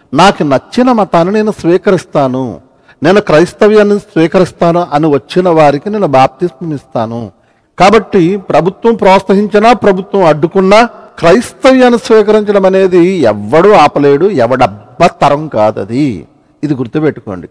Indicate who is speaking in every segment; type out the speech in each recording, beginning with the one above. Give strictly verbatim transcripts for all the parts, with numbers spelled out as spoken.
Speaker 1: నాకు నచ్చిన మతాన్ని నేను స్వీకరిస్తాను, నేను క్రైస్తవ్యాన్ని స్వీకరిస్తాను అని వచ్చిన వారికి నేను బాప్తిస్మం ఇస్తాను. కాబట్టి ప్రభుత్వం ప్రోత్సహించినా ప్రభుత్వం అడ్డుకున్నా క్రైస్తవ్యాన్ని స్వీకరించడం అనేది ఎవడు ఆపలేడు, ఎవడబ్బ తరం కాదది. ఇది గుర్తుపెట్టుకోండి.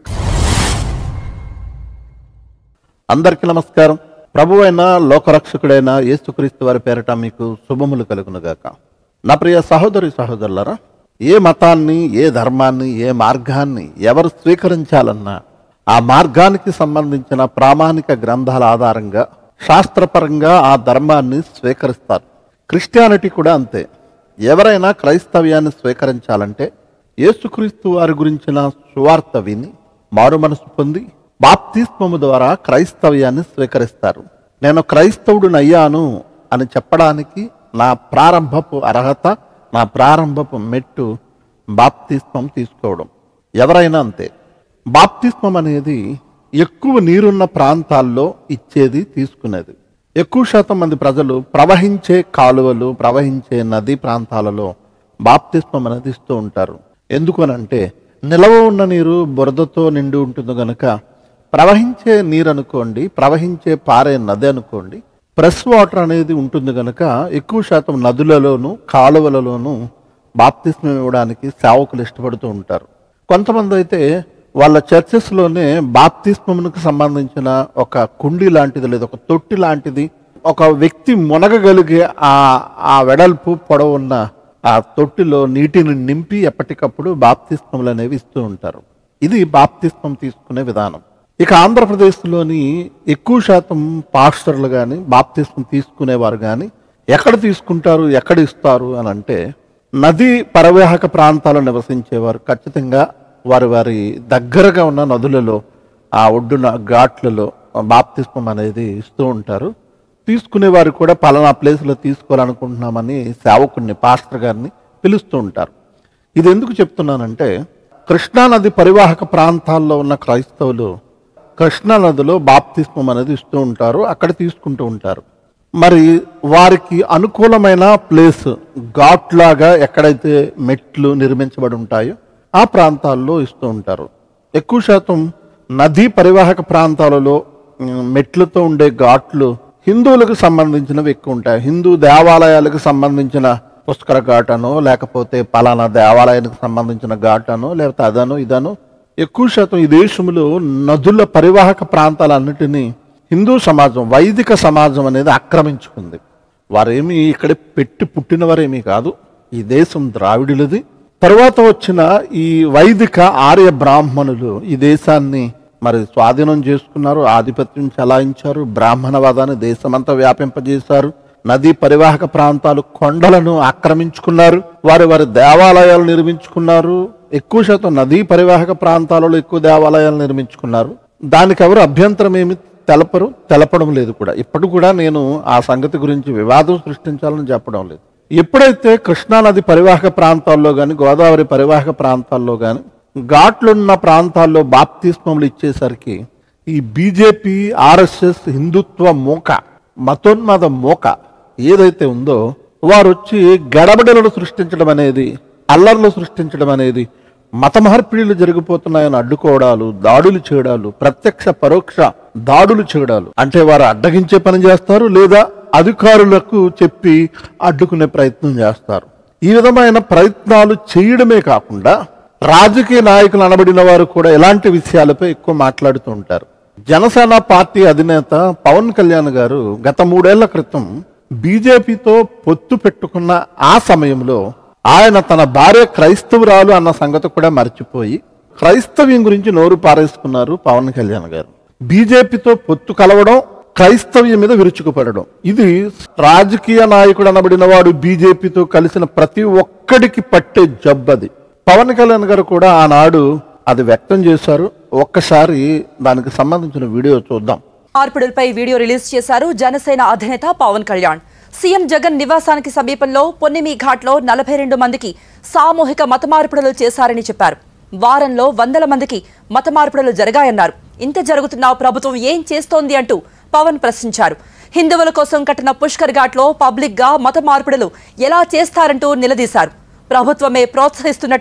Speaker 1: అందరికీ నమస్కారం. ప్రభు అయిన లోకరక్షకుడైన యేసుక్రీస్తు వారి పేరట మీకు శుభములు కలుగునుగాక. నా ప్రియ సహోదరి సహోదరులారా, ఏ మతాన్ని, ఏ ధర్మాన్ని, ఏ మార్గాన్ని ఎవరు స్వీకరించాలన్నా ఆ మార్గానికి సంబంధించిన ప్రామాణిక గ్రంథాల ఆధారంగా శాస్త్రపరంగా ఆ ధర్మాన్ని స్వీకరిస్తారు. క్రిస్టియానిటీ కూడా అంతే. ఎవరైనా క్రైస్తవ్యాన్ని స్వీకరించాలంటే యేసుక్రీస్తు వారి గురించిన సువార్త విని మారు మనసు పొంది బాప్తిస్మము ద్వారా క్రైస్తవ్యాన్ని స్వీకరిస్తారు. నేను క్రైస్తవుడునయ్యాను అని చెప్పడానికి నా ప్రారంభపు అర్హత, నా ప్రారంభపు మెట్టు బాప్తిస్మం తీసుకోవడం. ఎవరైనా అంతే. బాప్తిస్మం అనేది ఎక్కువ నీరున్న ప్రాంతాల్లో ఇచ్చేది, తీసుకునేది. ఎక్కువ శాతం మంది ప్రజలు ప్రవహించే కాలువలు, ప్రవహించే నదీ ప్రాంతాలలో బాప్తిస్మం అనేది ఇస్తూ ఉంటారు. ఎందుకనంటే నిలవ ఉన్న నీరు బురదతో నిండి ఉంటుంది కనుక, ప్రవహించే నీరు అనుకోండి, ప్రవహించే పారే నది అనుకోండి, ఫ్రెష్ వాటర్ అనేది ఉంటుంది కనుక ఎక్కువ శాతం నదులలోను కాలువలలోనూ బాప్తిస్మం ఇవ్వడానికి సేవకులు ఇష్టపడుతూ ఉంటారు. కొంతమంది అయితే వాళ్ళ చర్చెస్లోనే బాప్తిస్మమునకు సంబంధించిన ఒక కుండి లాంటిది లేదా ఒక తొట్టి లాంటిది, ఒక వ్యక్తి మునగగలిగే ఆ ఆ వెడల్పు పొడవు ఉన్న ఆ తొట్టిలో నీటిని నింపి ఎప్పటికప్పుడు బాప్తిస్మములు అనేవి ఇస్తూ ఉంటారు. ఇది బాప్తిస్మం తీసుకునే విధానం. ఇక ఆంధ్రప్రదేశ్లోని ఎక్కువ శాతం పాస్టర్లు కానీ బాప్తిస్మం తీసుకునేవారు కానీ ఎక్కడ తీసుకుంటారు, ఎక్కడ ఇస్తారు అని అంటే, నదీ పరివాహక ప్రాంతాల్లో నివసించేవారు ఖచ్చితంగా వారి వారి దగ్గరగా ఉన్న నదులలో, ఆ ఒడ్డున ఘాట్లలో బాప్తిస్మం అనేది ఇస్తూ ఉంటారు. తీసుకునేవారు కూడా పలానా ప్లేస్లో తీసుకోవాలనుకుంటున్నామని సేవకుడిని, పాస్టర్ గారిని పిలుస్తూ ఉంటారు. ఇది ఎందుకు చెప్తున్నానంటే, కృష్ణానది పరివాహక ప్రాంతాల్లో ఉన్న క్రైస్తవులు కృష్ణానదిలో బాప్తిస్మం అనేది ఇస్తూ ఉంటారు, అక్కడ తీసుకుంటూ ఉంటారు. మరి వారికి అనుకూలమైన ప్లేస్ ఘాట్ లాగా ఎక్కడైతే మెట్లు నిర్మించబడి ఉంటాయో ఆ ప్రాంతాల్లో ఇస్తూ ఉంటారు. ఎక్కువ శాతం నదీ పరివాహక ప్రాంతాలలో మెట్లతో ఉండే ఘాట్లు హిందువులకు సంబంధించినవి ఎక్కువ ఉంటాయి. హిందూ దేవాలయాలకు సంబంధించిన పుష్కర ఘాట్ అనో, లేకపోతే పలానా దేవాలయానికి సంబంధించిన ఘాట్ అనో, లేకపోతే అదనో ఇదనో, ఎక్కువ శాతం ఈ దేశంలో నదుల పరివాహక ప్రాంతాలన్నిటినీ హిందూ సమాజం, వైదిక సమాజం అనేది ఆక్రమించుకుంది. వారేమి ఇక్కడ పెట్టి పుట్టినవారేమీ కాదు. ఈ దేశం ద్రావిడులది. తర్వాత వచ్చిన ఈ వైదిక ఆర్య బ్రాహ్మణులు ఈ దేశాన్ని మరి స్వాధీనం చేసుకున్నారు, ఆధిపత్యం చలాయించారు, బ్రాహ్మణవాదాన్ని దేశమంతా వ్యాపింపజేశారు. నదీ పరివాహక ప్రాంతాలు, కొండలను ఆక్రమించుకున్నారు, వారి వారి దేవాలయాలు నిర్మించుకున్నారు. ఎక్కువ శాతం నదీ పరివాహక ప్రాంతాలలో ఎక్కువ దేవాలయాలు నిర్మించుకున్నారు. దానికి ఎవరు అభ్యంతరం ఏమి తెలపరు, తెలపడం లేదు కూడా. ఇప్పుడు కూడా నేను ఆ సంగతి గురించి వివాదం సృష్టించాలని చెప్పడం లేదు. ఎప్పుడైతే కృష్ణానది పరివాహక ప్రాంతాల్లో కానీ, గోదావరి పరివాహక ప్రాంతాల్లో కానీ ఘాట్లున్న ప్రాంతాల్లో బాప్తిస్మములు ఇచ్చేసరికి ఈ బీజేపీ, ఆర్ఎస్ఎస్, హిందుత్వ మోక, మతోన్మాద మోక ఏదైతే ఉందో వారు వచ్చి గడబడలను సృష్టించడం అనేది, అల్లర్లు సృష్టించడం అనేది, మత మార్పిడిలు జరిగిపోతున్నాయని అడ్డుకోవడాలు, దాడులు చేయడాలు, ప్రత్యక్ష పరోక్ష దాడులు చేయడాలు, అంటే వారు అడ్డగించే పని చేస్తారు లేదా అధికారులకు చెప్పి అడ్డుకునే ప్రయత్నం చేస్తారు. ఈ విధమైన ప్రయత్నాలు చేయడమే కాకుండా రాజకీయ నాయకులు అనబడిన వారు కూడా ఇలాంటి విషయాలపై ఎక్కువ మాట్లాడుతూ ఉంటారు. జనసేన పార్టీ అధినేత పవన్ కళ్యాణ్ గారు గత మూడేళ్ల క్రితం బీజేపీతో పొత్తు పెట్టుకున్న ఆ సమయంలో ఆయన తన భార్య క్రైస్తవురాలు అన్న సంగతి కూడా మర్చిపోయి క్రైస్తవ్యం గురించి నోరు పారేసుకున్నారు పవన్ కళ్యాణ్ గారు. బీజేపీతో పొత్తు కలవడం, క్రైస్తవ్యం మీద విరుచుకుపడడం, ఇది రాజకీయ నాయకుడు అనబడిన వాడు బీజేపీతో కలిసిన ప్రతి ఒక్కడికి పట్టే జబ్బది. పవన్ కళ్యాణ్ గారు కూడా ఆనాడు అది వ్యక్తం చేశారు. ఒక్కసారి దానికి సంబంధించిన వీడియో చూద్దాం.
Speaker 2: మార్పిడులపై వీడియో రిలీజ్ చేశారు జనసేన అధినేత పవన్ కళ్యాణ్. సీఎం జగన్ నివాసానికి సమీపంలో పొన్నిమి ఘాట్లో నలభై రెండు మందికి సామూహిక మత మార్పిడులు చేశారని చెప్పారు. వారంలో వందల మందికి మత మార్పిడులు జరిగాయన్నారు. ఇంత జరుగుతున్నా ప్రభుత్వం ఏం చేస్తోంది అంటూ పవన్ ప్రశ్నించారు. హిందువుల కోసం కట్టిన పుష్కర్ ఘాట్లో పబ్లిక్ గా మత మార్పిడులు ఎలా చేస్తారంటూ నిలదీశారు. ప్రభుత్వమే ప్రోత్సహిస్తున్నట్టు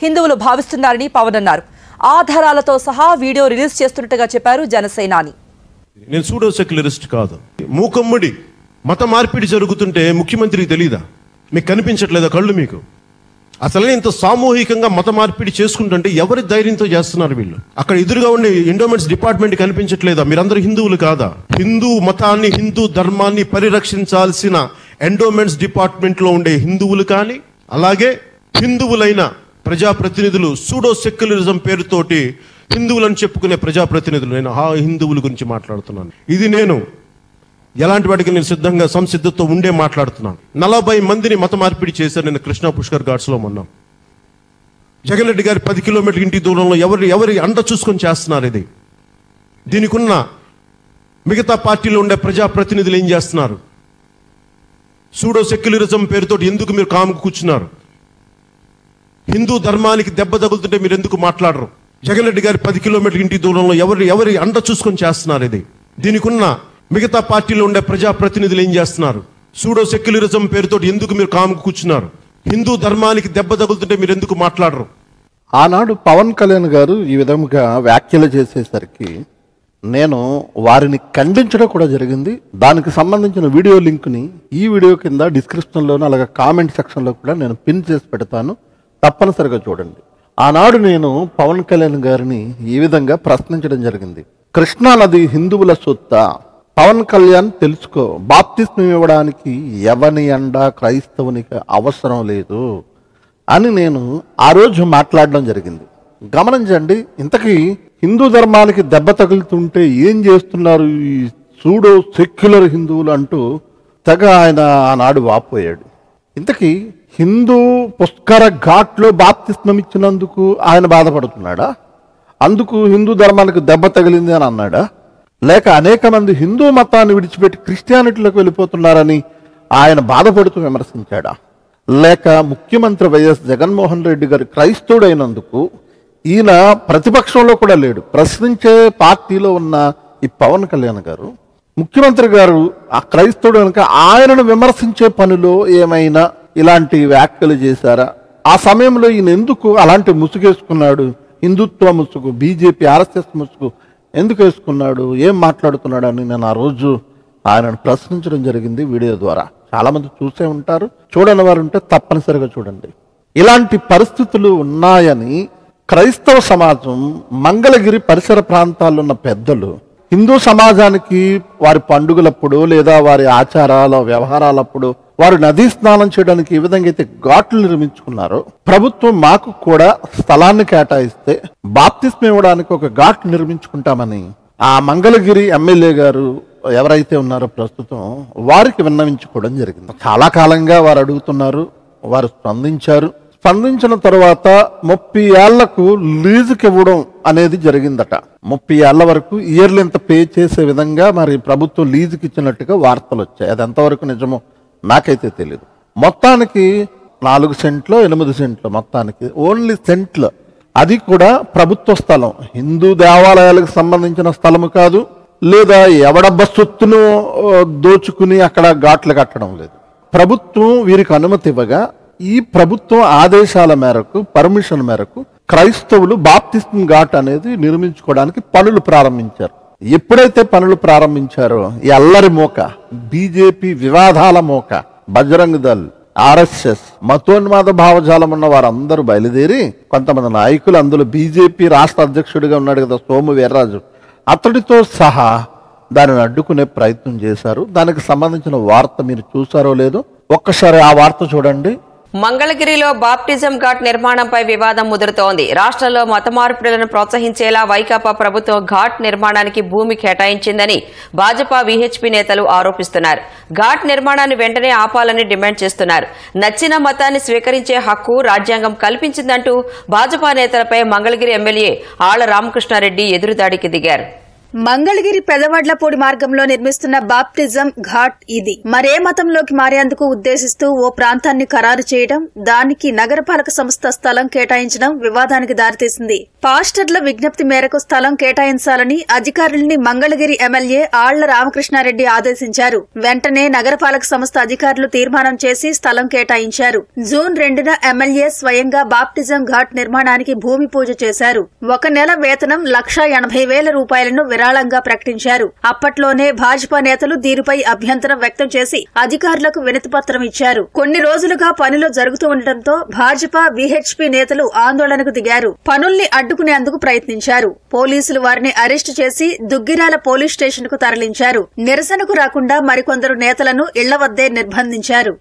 Speaker 2: హిందువులు భావిస్తున్నారని పవన్ అన్నారు. ఆధారాలతో సహా వీడియో రిలీజ్ చేస్తున్నట్టుగా చెప్పారు జనసేనాని.
Speaker 3: నేను సూడో సెక్యులరిస్ట్ కాదు. మూకమ్మడి మత మార్పిడి జరుగుతుంటే ముఖ్యమంత్రికి తెలీదా? మీకు కనిపించట్లేదా కళ్ళు? మీకు అసలే ఇంత సామూహికంగా మత మార్పిడి చేసుకుంటుంటే ఎవరి ధైర్యంతో చేస్తున్నారు వీళ్ళు? అక్కడ ఎదురుగా ఉండే ఎండోమెంట్స్ డిపార్ట్మెంట్ కనిపించట్లేదా? మీరందరూ హిందువులు కాదా? హిందూ మతాన్ని, హిందూ ధర్మాన్ని పరిరక్షించాల్సిన ఎండోమెంట్స్ డిపార్ట్మెంట్ లో ఉండే హిందువులు కానీ, అలాగే హిందువులైన ప్రజాప్రతినిధులు సూడో సెక్యులరిజం పేరుతోటి హిందువులని చెప్పుకునే ప్రజాప్రతినిధులు, నేను ఆ హిందువుల గురించి మాట్లాడుతున్నాను. ఇది నేను ఎలాంటి వాటికి నేను సిద్ధంగా సంసిద్ధతో ఉండే మాట్లాడుతున్నాను. నలభై మందిని మత మార్పిడి చేశారు నేను కృష్ణా పుష్కర్ ఘాట్స్ లో మొన్న. జగన్ రెడ్డి గారి పది కిలోమీటర్ల ఇంటి దూరంలో ఎవరి ఎవరి అండ చూసుకొని చేస్తున్నారు ఇది. దీనికి ఉన్న మిగతా పార్టీలో ఉండే ప్రజాప్రతినిధులు ఏం చేస్తున్నారు? సూడో సెక్యులరిజం పేరుతో ఎందుకు మీరు కాముకు కూర్చున్నారు? హిందూ ధర్మానికి దెబ్బ తగులుతుంటే మీరు ఎందుకు మాట్లాడరు? జగన్ రెడ్డి గారి పది కిలోమీటర్ల ఇంటి దూరంలో ఎవరి ఎవరి అండ చూసుకొని చేస్తున్నారు ఇది. దీనికి ఉన్న మిగతా పార్టీలో ఉండే ప్రజాప్రతినిధులు ఏం చేస్తున్నారు? సూడో సెక్యులరిజం పేరుతో ఎందుకు మీరు కాముకు కూర్చున్నారు? హిందూ ధర్మానికి దెబ్బ తగులుతుంటే మీరు ఎందుకు మాట్లాడరు?
Speaker 1: ఆనాడు పవన్ కళ్యాణ్ గారు ఈ విధంగా వ్యాఖ్యలు చేసేసరికి నేను వారిని ఖండించడం కూడా జరిగింది. దానికి సంబంధించిన వీడియో లింక్ని ఈ వీడియో కింద డిస్క్రిప్షన్లోనూ అలాగే కామెంట్ సెక్షన్లో కూడా నేను పిన్ చేసి పెడతాను, తప్పనిసరిగా చూడండి. ఆనాడు నేను పవన్ కళ్యాణ్ గారిని ఈ విధంగా ప్రశ్నించడం జరిగింది. కృష్ణా నది హిందువుల సొత్తా? పవన్ కళ్యాణ్ తెలుసుకో, బాప్తిస్మం ఇవ్వడానికి ఎవని అండ క్రైస్తవునికి అవసరం లేదు అని నేను ఆ రోజు మాట్లాడడం జరిగింది. గమనించండి, ఇంతకీ హిందూ ధర్మానికి దెబ్బ తగులుతుంటే ఏం చేస్తున్నారు ఈ సూడో సెక్యులర్ హిందువులు అంటూ తెగ ఆయన ఆనాడు వాపోయాడు. ఇంతకీ హిందూ పుష్కర ఘాట్లో బాప్తిస్మం ఇచ్చినందుకు ఆయన బాధపడుతున్నాడా? అందుకు హిందూ ధర్మానికి దెబ్బ తగిలింది అని అన్నాడా? లేక అనేక మంది హిందూ మతాన్ని విడిచిపెట్టి క్రిస్టియానిటీలోకి వెళ్ళిపోతున్నారని ఆయన బాధపడుతూ విమర్శించాడా? లేక ముఖ్యమంత్రి వైఎస్ జగన్మోహన్ రెడ్డి గారు క్రైస్తవుడైనందుకు ఈయన ప్రతిపక్షంలో కూడా లేడు, ప్రశ్నించే పార్టీలో ఉన్న ఈ పవన్ కళ్యాణ్ గారు ముఖ్యమంత్రి గారు ఆ క్రైస్తవుడు కనుక ఆయనను విమర్శించే పనిలో ఏమైనా ఇలాంటి వ్యాఖ్యలు చేశారా? ఆ సమయంలో ఈయన ఎందుకు అలాంటి ముసుగేసుకున్నాడు? హిందుత్వ ముసుగు, బీజేపీ ఆర్ఎస్ఎస్ ముసుగు ఎందుకు వేసుకున్నాడు, ఏం మాట్లాడుతున్నాడు అని నేను ఆ రోజు ఆయనను ప్రశ్నించడం జరిగింది వీడియో ద్వారా. చాలా మంది చూసే ఉంటారు, చూడని వారు ఉంటే తప్పనిసరిగా చూడండి. ఇలాంటి పరిస్థితులు ఉన్నాయని క్రైస్తవ సమాజం, మంగళగిరి పరిసర ప్రాంతాల్లో ఉన్న పెద్దలు హిందూ సమాజానికి వారి పండుగలప్పుడు లేదా వారి ఆచారాల వ్యవహారాలప్పుడు వారు నదీ స్నానం చేయడానికి ఏ విధంగా అయితే ఘాట్లు నిర్మించుకున్నారో, ప్రభుత్వం మాకు కూడా స్థలాన్ని కేటాయిస్తే బాప్తిస్మం ఇవ్వడానికి ఒక ఘాట్ నిర్మించుకుంటామని ఆ మంగళగిరి ఎమ్మెల్యే గారు ఎవరైతే ఉన్నారో ప్రస్తుతం వారికి విన్నవించుకోవడం జరిగింది. చాలా కాలంగా వారు అడుగుతున్నారు, వారు స్పందించారు. స్పందించిన తర్వాత ముప్పై ఏళ్లకు లీజుకి ఇవ్వడం అనేది జరిగిందట. ముప్పై ఏళ్ల వరకు ఇయర్లు ఎంత పే చేసే విధంగా మరి ప్రభుత్వం లీజుకి ఇచ్చినట్టుగా వార్తలు వచ్చాయి. అది ఎంతవరకు నిజమో నాకైతే తెలియదు. మొత్తానికి నాలుగు సెంట్లు ఎనిమిది సెంట్లు మొత్తానికి ఓన్లీ సెంట్లు, అది కూడా ప్రభుత్వ స్థలం, హిందూ దేవాలయాలకు సంబంధించిన స్థలము కాదు, లేదా ఎవడబ్బ సొత్తును దోచుకుని అక్కడ ఘాట్లు కట్టడం లేదు. ప్రభుత్వం వీరికి అనుమతి ఇవ్వగా ఈ ప్రభుత్వం ఆదేశాల మేరకు, పర్మిషన్ మేరకు క్రైస్తవులు బాప్తిస్మం ఘాట్ అనేది నిర్మించుకోవడానికి పనులు ప్రారంభించారు. ఎప్పుడైతే పనులు ప్రారంభించారో ఈ అల్లరి మోక, బీజేపీ వివాదాల మోక, బజరంగ్ దళ్, ఆర్ఎస్ఎస్, మతోన్మాద భావజాలం ఉన్న వారందరూ బయలుదేరి కొంతమంది నాయకులు, అందులో బీజేపీ రాష్ట్ర అధ్యక్షుడిగా ఉన్నాడు కదా సోము వీర్రాజు, అతడితో సహా దానిని అడ్డుకునే ప్రయత్నం చేశారు. దానికి సంబంధించిన వార్త మీరు చూసారో లేదో ఒక్కసారి ఆ వార్త చూడండి.
Speaker 4: మంగళగిరిలో బాప్టిజం ఘాట్ నిర్మాణంపై వివాదం ముదురుతోంది. రాష్ట్రంలో మత మార్పిడులను ప్రోత్సహించేలా వైకాపా ప్రభుత్వం ఘాట్ నిర్మాణానికి భూమి కేటాయించిందని భాజపా వీహెచ్పీ నేతలు ఆరోపిస్తున్నారు. ఘాట్ నిర్మాణాన్ని వెంటనే ఆపాలని డిమాండ్ చేస్తున్నారు. నచ్చిన మతాన్ని స్వీకరించే హక్కు రాజ్యాంగం కల్పించిందంటూ భాజపా నేతలపై మంగళగిరి ఎమ్మెల్యే ఆళ్ల రామకృష్ణారెడ్డి ఎదురుదాడికి దిగారు.
Speaker 5: మంగళగిరి పెదవడ్లపూడి మార్గంలో నిర్మిస్తున్న బాప్టిజం ఘాట్ ఇది. మరే మతంలోకి మారేందుకు ఉద్దేశిస్తూ ఓ ప్రాంతాన్ని ఖరారు చేయడం, దానికి నగరపాలక సంస్థ స్థలం కేటాయించడం వివాదానికి దారితీసింది. పాస్టర్ల విజ్ఞప్తి మేరకు స్థలం కేటాయించాలని అధికారుల్ని మంగళగిరి ఎమ్మెల్యే ఆళ్ల రామకృష్ణారెడ్డి ఆదేశించారు. వెంటనే నగరపాలక సంస్థ అధికారులు తీర్మానం చేసి స్థలం కేటాయించారు. జూన్ రెండున ఎమ్మెల్యే స్వయంగా బాప్టిజం ఘాట్ నిర్మాణానికి భూమి పూజ చేశారు. ఒక నెల వేతనం లక్షా ఎనభై వేల రూపాయలను విరాళంగా ప్రకటించారు. అప్పట్లోనే భాజపా నేతలు దీనిపై అభ్యంతరం వ్యక్తం చేసి అధికారులకు వినతిపత్రం ఇచ్చారు. కొన్ని రోజులుగా పనులు జరుగుతూ ఉండటంతో భాజపా వీహెచ్పీ నేతలు ఆందోళనకు దిగారు. పనుల్ని అడ్డుకునేందుకు ప్రయత్నించారు. పోలీసులు వారిని అరెస్టు చేసి దుగ్గిరాల పోలీస్ స్టేషన్ కు తరలించారు. నిరసనకు రాకుండా మరికొందరు నేతలను ఇళ్ల వద్దే నిర్బంధించారు.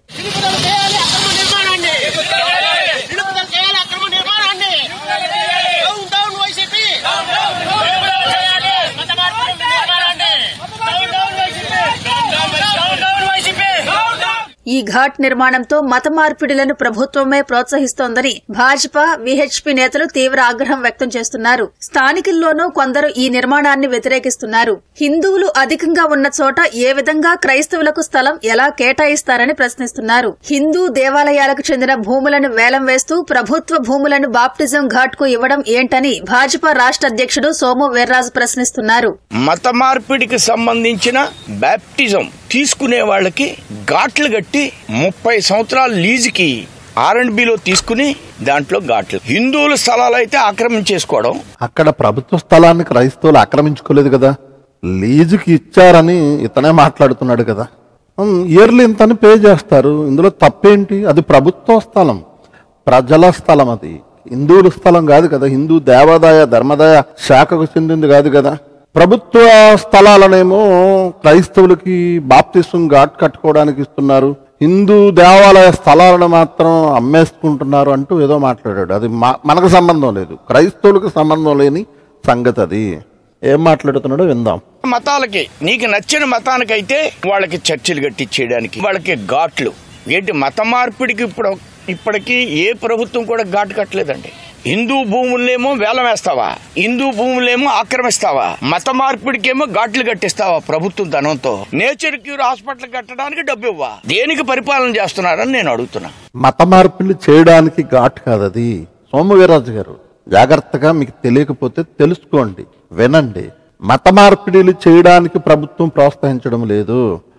Speaker 5: ఈ ఘాట్ నిర్మాణంతో మత మార్పిడులను ప్రభుత్వమే ప్రోత్సహిస్తోందని భాజపా వీహెచ్పీ నేతలు తీవ్ర ఆగ్రహం వ్యక్తం చేస్తున్నారు. స్థానికుల్లోనూ కొందరు ఈ నిర్మాణాన్ని వ్యతిరేకిస్తున్నారు. హిందువులు అధికంగా ఉన్న చోట ఏ విధంగా క్రైస్తవులకు స్థలం ఎలా కేటాయిస్తారని ప్రశ్నిస్తున్నారు. హిందూ దేవాలయాలకు చెందిన భూములను వేలం వేస్తూ ప్రభుత్వ భూములను బాప్టిజం ఘాట్ కు ఇవ్వడం ఏంటని భాజపా రాష్ట్ర అధ్యక్షుడు సోము వీర్రాజు ప్రశ్నిస్తున్నారు.
Speaker 6: మత మార్పిడికి సంబంధించిన బాప్టిజం తీసుకునే వాళ్ళకి ఘాట్లు కట్టి ముప్పై సంవత్సరాల లీజుకి ఆర్ అండ్ బిలో తీసుకుని దాంట్లో ఘాట్లు హిందువుల స్థలాలు అయితే ఆక్రమించేసుకోవడం.
Speaker 1: అక్కడ ప్రభుత్వ స్థలాన్ని క్రైస్తవులు ఆక్రమించుకోలేదు కదా, లీజుకి ఇచ్చారని ఇతనే మాట్లాడుతున్నాడు కదా. ఇయర్లీ ఇంతని పే చేస్తారు, ఇందులో తప్పేంటి? అది ప్రభుత్వ స్థలం, ప్రజల స్థలం, అది హిందువుల స్థలం కాదు కదా, హిందూ దేవాదాయ ధర్మదాయ శాఖకు చెందింది కాదు కదా. ప్రభుత్వ స్థలాలనేమో క్రైస్తవులకి బాప్తిసం ఘాట్ కట్టుకోవడానికి ఇస్తున్నారు, హిందూ దేవాలయ స్థలాలను మాత్రం అమ్మేసుకుంటున్నారు అంటూ ఏదో మాట్లాడాడు. అది మనకు సంబంధం లేదు, క్రైస్తవులకు సంబంధం లేని సంగతి. అది ఏం మాట్లాడుతున్నాడో విందాం.
Speaker 6: మతాలకి నీకు నచ్చిన మతానికైతే వాళ్ళకి చర్చిలు కట్టించేయడానికి వాళ్ళకి ఘాట్లు ఏంటి? మత మార్పిడికి ఇప్పుడు ఇప్పటికీ ఏ ప్రభుత్వం కూడా ఘాటు కట్టలేదండి. హిందూ భూములేమో వేలం వేస్తావా, హిందూ భూములేమో ఆక్రమిస్తావా, మత మార్పిడికేమో ఘాట్లు కట్టిస్తావా ప్రభుత్వం ధనంతో? నేచర్ క్యూర్ హాస్పిటల్ కట్టడానికి డబ్బు ఇవ్వా, దేనికి పరిపాలన చేస్తున్నారని నేను అడుగుతున్నా.
Speaker 1: మత మార్పిడి చేయడానికి ఘాట్ కాదు అది. సోము వీర్రాజు గారు, జాగ్రత్తగా మీకు తెలియకపోతే తెలుసుకోండి, వినండి. మత మార్పిడిలు చేయడానికి ప్రభుత్వం ప్రోత్సహించడం లేదు.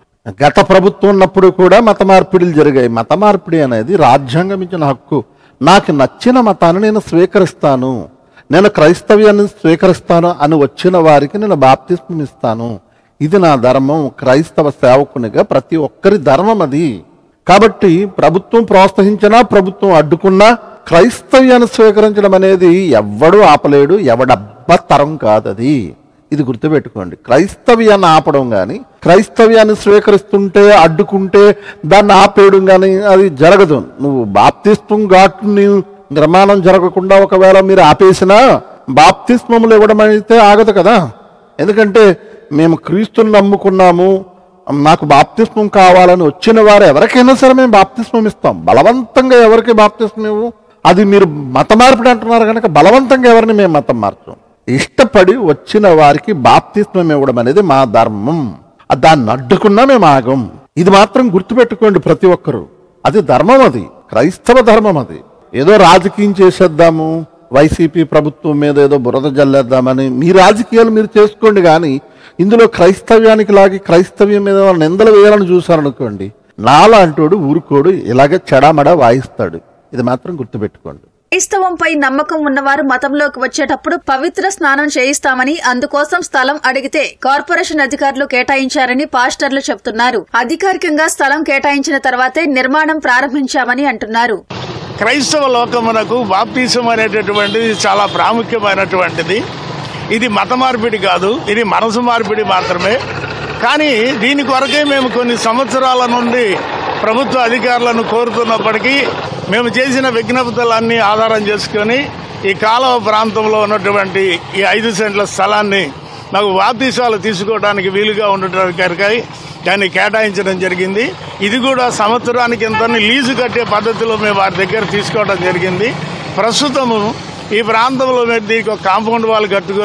Speaker 1: గత ప్రభుత్వం ఉన్నప్పుడు కూడా మత మార్పిడిలు జరిగాయి. మత మార్పిడి అనేది రాజ్యాంగం ఇచ్చిన హక్కు. నాకు నచ్చిన మతాన్ని నేను స్వీకరిస్తాను, నేను క్రైస్తవ్యాన్ని స్వీకరిస్తాను అని వచ్చిన వారికి నేను బాప్తిస్మం ఇస్తాను. ఇది నా ధర్మం, క్రైస్తవ సేవకునిగా ప్రతి ఒక్కరి ధర్మం అది. కాబట్టి ప్రభుత్వం ప్రోత్సహించినా ప్రభుత్వం అడ్డుకున్నా క్రైస్తవ్యాన్ని స్వీకరించడం అనేది ఎవ్వడూ ఆపలేడు, ఎవడబ్బ తరం కాదు అది. ఇది గుర్తుపెట్టుకోండి. క్రైస్తవ్యాన్ని ఆపడం కానీ, క్రైస్తవ్యాన్ని స్వీకరిస్తుంటే అడ్డుకుంటే దాన్ని ఆపేయడం కానీ అది జరగదు. నువ్వు బాప్తిస్మం ఘాట్ నిర్మాణం జరగకుండా ఒకవేళ మీరు ఆపేసినా బాప్తిస్మములు ఇవ్వడం అయితే ఆగదు కదా. ఎందుకంటే మేము క్రీస్తుని నమ్ముకున్నాము, నాకు బాప్తిస్మం కావాలని వచ్చిన వారు ఎవరికైనా సరే మేము బాప్తిస్మం ఇస్తాం. బలవంతంగా ఎవరికి బాప్తిస్మం ఇవ్వు. అది మీరు మత మార్పిడి అంటున్నారు కనుక బలవంతంగా ఎవరిని మేము మతం మార్చాం. ఇష్టపడి వచ్చిన వారికి బాప్తిస్మం ఇవ్వడం అనేది మా ధర్మం. దాన్ని అడ్డుకున్నా మేము ఆగం. ఇది మాత్రం గుర్తుపెట్టుకోండి ప్రతి ఒక్కరూ. అది ధర్మం, అది క్రైస్తవ ధర్మం. అది ఏదో రాజకీయం చేసేద్దాము, వైసీపీ ప్రభుత్వం మీద ఏదో బురద జల్లేద్దామని మీ రాజకీయాలు మీరు చేసుకోండి. కానీ ఇందులో క్రైస్తవ్యానికి లాగి క్రైస్తవ్యం మీద నిందలు వేయాలని చూశారనుకోండి, నాలాంటోడు ఊరుకోడు, ఇలాగే చెడామడా వాయిస్తాడు. ఇది మాత్రం గుర్తుపెట్టుకోండి.
Speaker 5: క్రైస్తవంపై నమ్మకం ఉన్నవారు మతంలోకి వచ్చేటప్పుడు పవిత్ర స్నానం చేయిస్తామని, అందుకోసం స్థలం అడిగితే కార్పొరేషన్ అధికారులు కేటాయించారని పాస్టర్లు చెబుతున్నారు. అధికారికంగా స్థలం కేటాయించిన తర్వాతే నిర్మాణం ప్రారంభించామని అంటున్నారు.
Speaker 6: క్రైస్తవ లోకమునకు బాప్తిసం అనేటటువంటిది చాలా ప్రాముఖ్యమైనటువంటిది. ఇది మత మార్పిడి కాదు, ఇది మనసు మార్పిడి మాత్రమే. కానీ దీని కొరకే మేము కొన్ని సంవత్సరాల నుండి ప్రభుత్వ అధికారులను కోరుతున్నప్పటికీ మేము చేసిన విజ్ఞప్తులన్నీ ఆధారం చేసుకుని ఈ కాలువ ప్రాంతంలో ఉన్నటువంటి ఈ ఐదు సెంట్ల స్థలాన్ని మాకు బాప్తిసాలు తీసుకోవడానికి వీలుగా ఉండటానికి దాన్ని కేటాయించడం జరిగింది. ఇది కూడా సంవత్సరానికి ఇంత లీజు కట్టే పద్ధతిలో మేము వారి దగ్గర తీసుకోవడం జరిగింది. ప్రస్తుతము ఈ ప్రాంతంలో దీనికి ఒక కాంపౌండ్ వాల్ కట్టుకొని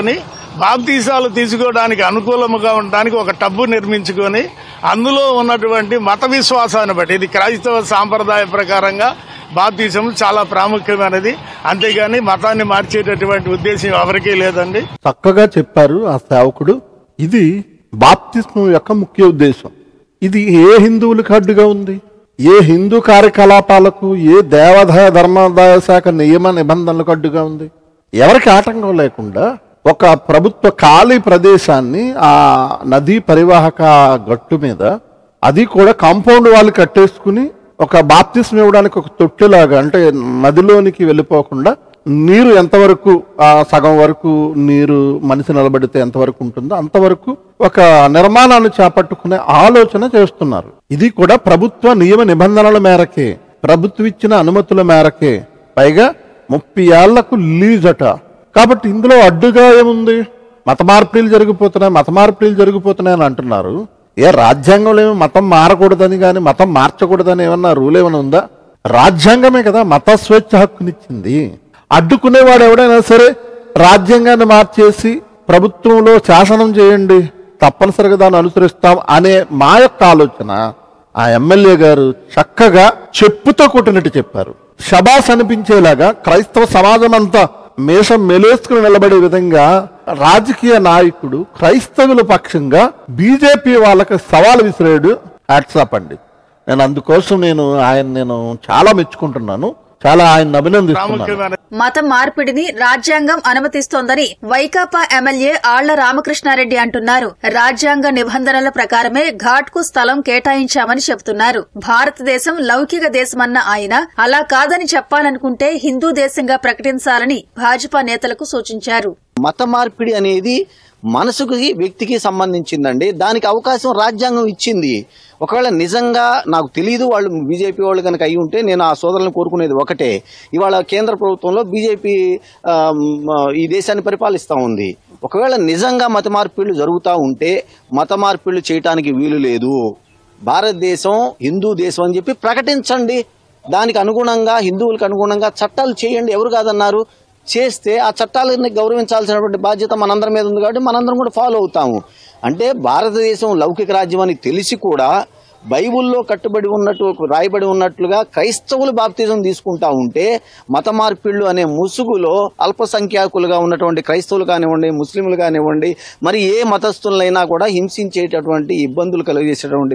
Speaker 6: బాప్తీసాలు తీసుకోవడానికి అనుకూలముగా ఉండడానికి ఒక టబ్బు నిర్మించుకొని అందులో ఉన్నటువంటి మత విశ్వాసాన్ని బట్టి, ఇది క్రైస్తవ సాంప్రదాయ ప్రకారంగా బాప్తీసం చాలా ప్రాముఖ్యమైనది, అంతేగాని మతాన్ని మార్చేటటువంటి ఉద్దేశం ఎవరికీ లేదండి.
Speaker 1: చక్కగా చెప్పారు ఆ సేవకుడు. ఇది బాప్తిస్మం యొక్క ముఖ్య ఉద్దేశం. ఇది ఏ హిందువులకు అడ్డుగా ఉంది? ఏ హిందూ కార్యకలాపాలకు, ఏ దేవాదాయ ధర్మాదాయ శాఖ నియమ నిబంధనలకు అడ్డుగా ఉంది? ఎవరికి ఆటంకం లేకుండా ఒక ప్రభుత్వ ఖాళీ ప్రదేశాన్ని ఆ నదీ పరివాహక గట్టు మీద, అది కూడా కాంపౌండ్ వాళ్ళు కట్టేసుకుని ఒక బాప్తిస్మం ఇవ్వడానికి ఒక తొట్టెలాగా, అంటే నదిలోనికి వెళ్ళిపోకుండా నీరు ఎంతవరకు ఆ సగం వరకు నీరు మనిషి నిలబడితే ఎంతవరకు ఉంటుందో అంతవరకు ఒక నిర్మాణాన్ని చేపట్టుకునే ఆలోచన చేస్తున్నారు. ఇది కూడా ప్రభుత్వ నియమ నిబంధనల మేరకే, ప్రభుత్వం ఇచ్చిన అనుమతుల మేరకే, పైగా ముప్పై ఏళ్లకు లీజ్ అట. కాబట్టి ఇందులో అడ్డుగా ఏముంది? మత మార్పిడిలు జరిగిపోతున్నాయి, మత మార్పిడిలు జరిగిపోతున్నాయి అని అంటున్నారు. ఏ రాజ్యాంగంలో ఏమి మతం మారకూడదని కానీ మతం మార్చకూడదని ఏమన్నా రూల్ ఏమైనా ఉందా? రాజ్యాంగమే కదా మత స్వేచ్ఛ హక్కునిచ్చింది. అడ్డుకునేవాడు ఎవడైనా సరే రాజ్యాంగాన్ని మార్చేసి ప్రభుత్వంలో శాసనం చేయండి, తప్పనిసరిగా దాన్ని అనుసరిస్తాం అనే మా యొక్క ఆలోచన ఆ ఎమ్మెల్యే గారు చక్కగా చెప్పుతో కొట్టినట్టు చెప్పారు. శబాస్ అనిపించేలాగా క్రైస్తవ సమాజం అంతా మేషం మెలేసుకుని నిలబడే విధంగా రాజకీయ నాయకుడు క్రైస్తవుల పక్షంగా బీజేపీ వాళ్ళకి సవాల్ విసిరాడు. హ్యాట్సాప్ అండి. నేను అందుకోసం నేను ఆయన నేను చాలా మెచ్చుకుంటున్నాను, చాలా ఆయన అభినందిస్తున్నాను.
Speaker 5: మత మార్పిడిని రాజ్యాంగం అనుమతిస్తోందని వైకాపా ఎమ్మెల్యే ఆళ్ల రామకృష్ణారెడ్డి అంటున్నారు. రాజ్యాంగ నిబంధనల ప్రకారమే ఘాట్ కు స్థలం కేటాయించామని చెబుతున్నారు. భారతదేశం లౌకిక దేశమన్న ఆయన అలా కాదని చెప్పాలనుకుంటే హిందూ దేశంగా ప్రకటించాలని భాజపా నేతలకు సూచించారు.
Speaker 7: మత మార్పిడి అనేది మనసుకి వ్యక్తికి సంబంధించిందండి. దానికి అవకాశం రాజ్యాంగం ఇచ్చింది. ఒకవేళ నిజంగా నాకు తెలియదు, వాళ్ళు బీజేపీ వాళ్ళు కనుక అయి ఉంటే నేను ఆ సోదరులను కోరుకునేది ఒకటే, ఇవాళ కేంద్ర ప్రభుత్వంలో బీజేపీ ఈ దేశాన్ని పరిపాలిస్తూ ఉంది. ఒకవేళ నిజంగా మత మార్పిళ్లు జరుగుతూ ఉంటే మత మార్పిళ్లు చేయటానికి వీలు లేదు, భారతదేశం హిందూ దేశం అని చెప్పి ప్రకటించండి. దానికి అనుగుణంగా హిందువులకు అనుగుణంగా చట్టాలు చేయండి. ఎవరు కాదన్నారు? చేస్తే ఆ చట్టాలని గౌరవించాల్సినటువంటి బాధ్యత మనందరి మీద ఉంది. కాబట్టి మనందరం కూడా ఫాలో అవుతాము. అంటే భారతదేశం లౌకిక రాజ్యం అని తెలిసి కూడా బైబుల్లో కట్టుబడి ఉన్నట్టు రాయబడి ఉన్నట్లుగా క్రైస్తవులు బాప్తిజం తీసుకుంటా ఉంటే మత మార్పిళ్లు అనే ముసుగులో అల్పసంఖ్యాకులుగా ఉన్నటువంటి క్రైస్తవులు కానివ్వండి, ముస్లింలు కానివ్వండి, మరి ఏ మతస్థులైనా కూడా హింసించేటటువంటి ఇబ్బందులు కలిగేసేటువంటి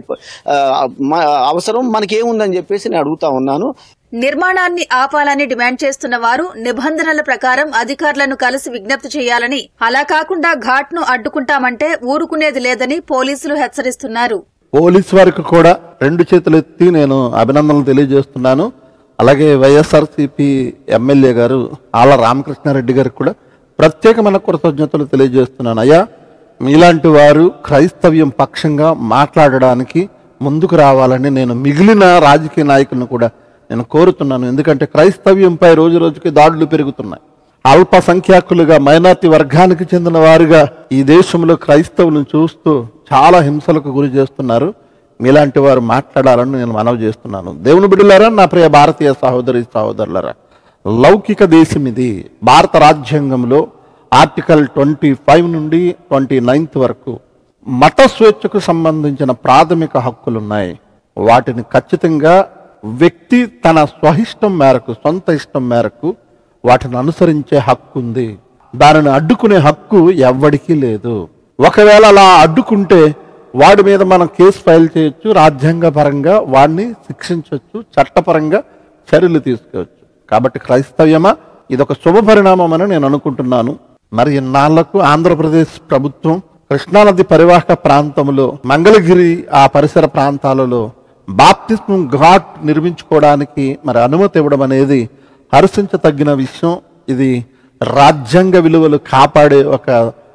Speaker 7: అవసరం మనకేముందని చెప్పేసి నేను అడుగుతా ఉన్నాను.
Speaker 5: నిర్మాణాన్ని ఆపాలని డిమాండ్ చేస్తున్న వారు నిబంధనల ప్రకారం అధికారులను కలిసి విజ్ఞప్తి చేయాలని, అలా కాకుండా ఘాట్ ను అడ్డుకుంటామంటే ఊరుకునేది లేదని పోలీసులు హెచ్చరిస్తున్నారు.
Speaker 1: పోలీసు వారికి కూడా రెండు చేతులు ఎత్తి నేను అభినందనలు తెలియజేస్తున్నాను. అలాగే వైఎస్ఆర్సీపీ ఎమ్మెల్యే గారు ఆళ్ల రామకృష్ణారెడ్డి గారికి కూడా ప్రత్యేకమైన కృతజ్ఞతలు తెలియజేస్తున్నాను. అయ్యా, మీలాంటి వారు క్రైస్తవ్యం పక్షంగా మాట్లాడడానికి ముందుకు రావాలని నేను మిగిలిన రాజకీయ నాయకులను కూడా నేను కోరుతున్నాను. ఎందుకంటే క్రైస్తవ్యంపై రోజు రోజుకి దాడులు పెరుగుతున్నాయి. అల్పసంఖ్యాకులుగా మైనార్టీ వర్గానికి చెందిన వారుగా ఈ దేశంలో క్రైస్తవులను చూస్తూ చాలా హింసలకు గురి చేస్తున్నారు. మీలాంటి వారు మాట్లాడాలని నేను మనవి చేస్తున్నాను. దేవుని బిడ్డలారా, నా ప్రియ భారతీయ సహోదరి సహోదరులారా, లౌకిక దేశం ఇది. భారత రాజ్యాంగంలో ఆర్టికల్ ట్వంటీ ఫైవ్ నుండి ట్వంటీ నైన్త్ వరకు మత స్వేచ్ఛకు సంబంధించిన ప్రాథమిక హక్కులున్నాయి. వాటిని ఖచ్చితంగా వ్యక్తి తన స్వహిష్టం మేరకు, సొంత ఇష్టం మేరకు వాటిని అనుసరించే హక్కు ఉంది. దానిని అడ్డుకునే హక్కు ఎవ్వడికి లేదు. ఒకవేళ అలా అడ్డుకుంటే వాడి మీద మనం కేసు ఫైల్ చేయొచ్చు, రాజ్యాంగ పరంగా వాడిని శిక్షించవచ్చు, చట్టపరంగా చర్యలు తీసుకోవచ్చు. కాబట్టి క్రైస్తవ్యమా, ఇదొక శుభ పరిణామం అని నేను అనుకుంటున్నాను. మరి ఇన్నాళ్లకు ఆంధ్రప్రదేశ్ ప్రభుత్వం కృష్ణానది పరివాహక ప్రాంతంలో, మంగళగిరి ఆ పరిసర ప్రాంతాలలో బాప్తిస్మం ఘాట్ నిర్మించుకోవడానికి మరి అనుమతి ఇవ్వడం అనేది హర్షించతగిన విషయం. ఇది రాజ్యాంగ విలువలు కాపాడే ఒక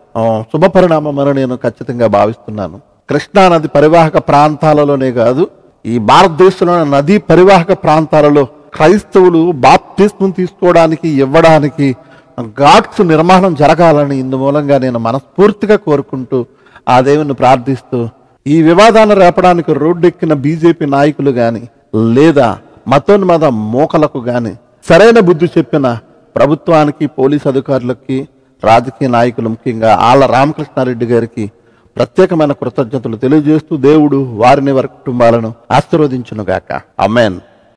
Speaker 1: శుభ పరిణామం అని నేను ఖచ్చితంగా భావిస్తున్నాను. కృష్ణానది పరివాహక ప్రాంతాలలోనే కాదు, ఈ భారతదేశంలోని నదీ పరివాహక ప్రాంతాలలో క్రైస్తవులు బాప్తిస్మం తీసుకోవడానికి, ఇవ్వడానికి ఘాట్స్ నిర్మాణం జరగాలని ఇందు మూలంగా నేను మనస్ఫూర్తిగా కోరుకుంటూ ఆ దేవుని ప్రార్థిస్తూ, ఈ వివాదాన్ని రేపడానికి రోడ్డెక్కిన బీజేపీ నాయకులు గాని లేదా మతోన్మద మోకలకు గాని సరైన బుద్ధి చెప్పిన ప్రభుత్వానికి, పోలీసు అధికారులకి రాజకీయ నాయకులు ముఖ్యంగా ఆళ్ల రామకృష్ణారెడ్డి గారికి ప్రత్యేకమైన కృతజ్ఞతలు తెలియజేస్తూ దేవుడు వారిని వారి కుటుంబాలను ఆశీర్వదించునుగాక ఆమేన్.